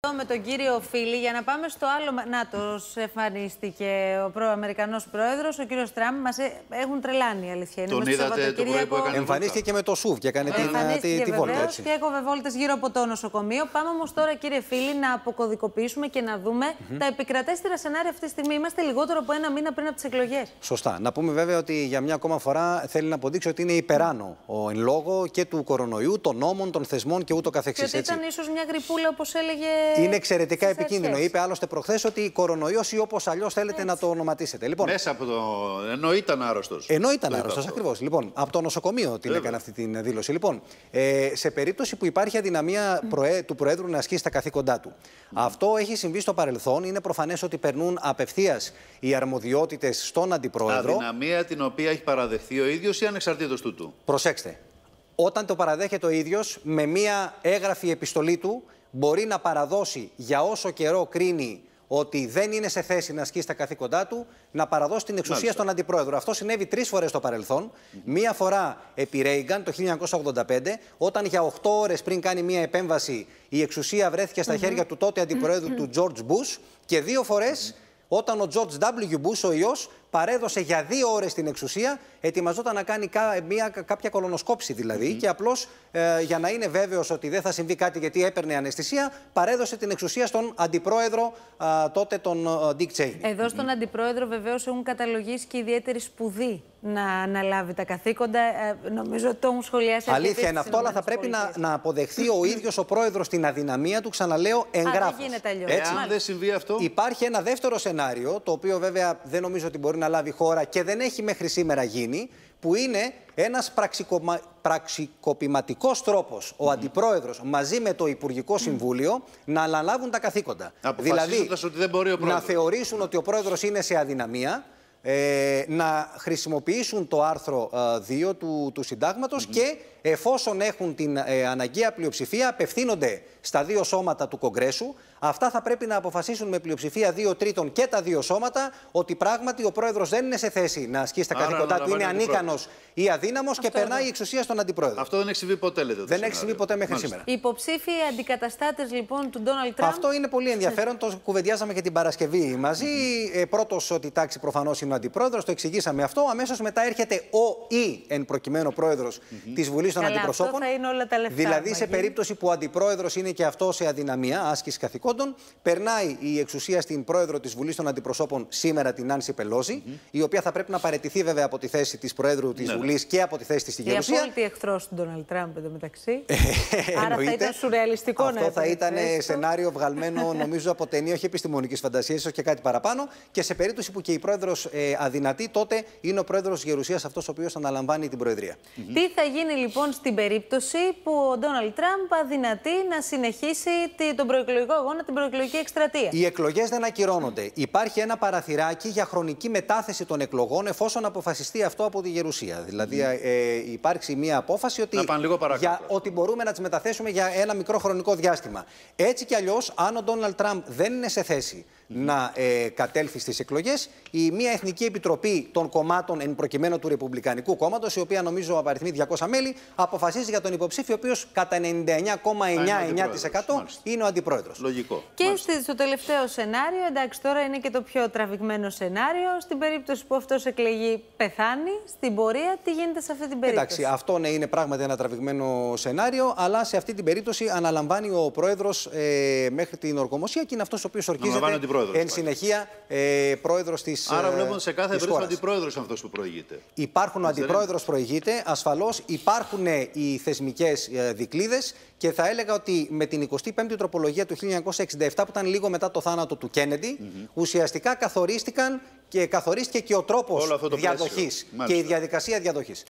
Με τον κύριο Φίλη, για να πάμε στο άλλο. Νάτος εμφανίστηκε ο Αμερικανός πρόεδρος, ο κύριος Τραμπ. Μας έχουν τρελάνει, η αλήθεια είναι. Τον είδατε το πρωί που έκανε. Εμφανίστηκε και με το ΣΟΥΒ και έκανε τη βόλτα. Έτσι. Και έκοβε βόλτες γύρω από το νοσοκομείο. Πάμε όμως τώρα, κύριε Φίλη, να αποκωδικοποιήσουμε και να δούμε τα επικρατέστερα σενάρια αυτή τη στιγμή. Είμαστε λιγότερο από ένα μήνα πριν από τις εκλογές. Σωστά. Να πούμε βέβαια ότι για μια ακόμα φορά θέλει να αποδείξει ότι είναι υπεράνω ο εν λόγω και του κορονοϊού, των νόμων, των θεσμών και ούτω καθεξής. Και ότι ήταν ίσως μια γρυπούλα, όπως έλεγε. Είναι εξαιρετικά επικίνδυνο. Είπε άλλωστε προχθές ότι κορονοϊός ή όπως αλλιώς θέλετε να το ονοματίσετε. Λοιπόν, μέσα από το. Ενώ ήταν άρρωστος. Ενώ ήταν άρρωστος, ακριβώς. Λοιπόν, από το νοσοκομείο την έκανε αυτή τη δήλωση. Λοιπόν, σε περίπτωση που υπάρχει αδυναμία του Προέδρου να ασκήσει τα καθήκοντά του. Αυτό έχει συμβεί στο παρελθόν. Είναι προφανές ότι περνούν απευθείας οι αρμοδιότητες στον Αντιπρόεδρο. Αδυναμία την οποία έχει παραδεχθεί ο ίδιος ή ανεξαρτήτως τούτου. Προσέξτε. Όταν το παραδέχεται ο ίδιος, με μία έγγραφη επιστολή του, μπορεί να παραδώσει για όσο καιρό κρίνει ότι δεν είναι σε θέση να ασκήσει τα καθήκοντά του, να παραδώσει την εξουσία στον Αντιπρόεδρο. Αυτό συνέβη 3 φορές στο παρελθόν. Μία φορά επί Ρέιγκαν το 1985, όταν για 8 ώρες πριν κάνει μία επέμβαση η εξουσία βρέθηκε στα χέρια του τότε Αντιπροέδρου του George Bush, και 2 φορές όταν ο George W. Bush, ο ιός, παρέδωσε για 2 ώρες την εξουσία, ετοιμαζόταν να κάνει κάποια κολονοσκόπηση δηλαδή, και απλώς για να είναι βέβαιος ότι δεν θα συμβεί κάτι γιατί έπαιρνε αναισθησία, παρέδωσε την εξουσία στον Αντιπρόεδρο τότε τον Dick Cheney. Εδώ στον Αντιπρόεδρο βεβαίως έχουν καταλογίσει και ιδιαίτερη σπουδή να αναλάβει τα καθήκοντα. Νομίζω ότι το έχουν σχολιάσει. Αλήθεια είναι αυτό, αλλά θα πρέπει να αποδεχθεί ο ίδιος ο πρόεδρος την αδυναμία του, ξαναλέω, εγγράφως. Δεν γίνεται αλλιώς. Αν δεν συμβεί αυτό. Υπάρχει ένα δεύτερο σενάριο, το οποίο βέβαια δεν νομίζω ότι μπορεί να λάβει χώρα και δεν έχει μέχρι σήμερα γίνει, που είναι ένας πραξικοπηματικός τρόπος ο Αντιπρόεδρος μαζί με το Υπουργικό Συμβούλιο να αναλάβουν τα καθήκοντα. Δηλαδή, ότι δεν μπορεί ο να θεωρήσουν ότι ο Πρόεδρος είναι σε αδυναμία, να χρησιμοποιήσουν το άρθρο 2 του Συντάγματος και εφόσον έχουν την αναγκαία πλειοψηφία απευθύνονται στα 2 σώματα του Κογκρέσου. Αυτά θα πρέπει να αποφασίσουν με πλειοψηφία 2/3 και τα 2 σώματα ότι πράγματι ο Πρόεδρος δεν είναι σε θέση να ασκήσει τα καθήκοντά του, είναι ανίκανος ή αδύναμος και περνάει η εξουσία στον Αντιπρόεδρο. Αυτό δεν έχει συμβεί ποτέ, λέτε. Δεν έχει συμβεί ποτέ μέχρι σήμερα. Οι υποψήφοι αντικαταστάτες λοιπόν του Ντόναλντ Τραμπ. Αυτό είναι πολύ ενδιαφέρον. Το κουβεντιάζαμε και την Παρασκευή μαζί. Πρώτος ότι τάξη προφανώς είναι ο Αντιπρόεδρος, το εξηγήσαμε αυτό. Αμέσως μετά έρχεται ο ή εν προκειμένου πρόεδρος της Βουλής των Αντιπροσώπων. Αυτό θα είναι όλα τα λεφτά. Δηλαδή, σε περίπτωση που ο Αντιπρόεδρος είναι και αυτό σε αδυναμία άσκηση καθηκόντων, περνάει η εξουσία στην πρόεδρο της Βουλής των Αντιπροσώπων σήμερα, την Νάνση Πελόζη, η οποία θα πρέπει να παραιτηθεί βέβαια από τη θέση της Προέδρου της Βουλής και από τη θέση της στη Γερουσία. Και απόλυτη εχθρός του Ντόναλντ Τραμπ εντωμεταξύ. Άρα θα ήταν σουρεαλιστικό να αυτό θα ήταν σενάριο βγαλμένο νομίζω από ταινία, όχι επιστημονικής φαντασίας, ίσως και κάτι παραπάνω. Και σε περίπτωση που και η πρόεδρος αδυνατεί, τότε είναι ο πρόεδρος της Γερουσίας αυτός ο οποίος αναλαμβάνει την Προεδρία. Τι θα γίνει λοιπόν στην περίπτωση που ο Ντόναλντ Τραμπ αδυνατεί να συνεχίσει τον προεκλογικό αγώνα, την προεκλογική εκστρατεία? Οι εκλογές δεν ακυρώνονται. Υπάρχει ένα παραθυράκι για χρονική μετάθεση των εκλογών εφόσον αποφασιστεί αυτό από τη Γερουσία. Δηλαδή υπάρξει μια απόφαση ότι μπορούμε να τις μεταθέσουμε για ένα μικρό χρονικό διάστημα. Έτσι κι αλλιώς, αν ο Ντόναλντ Τραμπ δεν είναι σε θέση να κατέλθει στις εκλογές, η μια Εθνική Επιτροπή των κομμάτων εν προκειμένου του Ρεπουμπλικανικού Κόμματος, η οποία νομίζω απαριθμεί 200 μέλη, αποφασίζει για τον υποψήφιο, ο οποίος κατά 99,99% είναι ο Αντιπρόεδρος. Λογικό. Και στο τελευταίο σενάριο, εντάξει, τώρα είναι και το πιο τραβηγμένο σενάριο. Στην περίπτωση που αυτός εκλεγεί, πεθάνει στην πορεία, τι γίνεται σε αυτή την περίπτωση? Εντάξει, αυτό ναι, είναι πράγματι ένα τραβηγμένο σενάριο, αλλά σε αυτή την περίπτωση αναλαμβάνει ο Πρόεδρος μέχρι την ορκομοσία και είναι αυτός ο οποίος ορκίζεται εν συνεχεία πρόεδρος της Άρα βλέπουμε σε κάθε περίπτωση ο Αντιπρόεδρος είναι αυτός που προηγείται. Υπάρχουν ο Αντιπρόεδρος προηγείται, ασφαλώς υπάρχουν οι θεσμικές δικλείδες και θα έλεγα ότι με την 25η τροπολογία του 1967 που ήταν λίγο μετά το θάνατο του Κέννεντι, ουσιαστικά καθορίστηκε και ο τρόπος διαδοχής και η διαδικασία διαδοχής.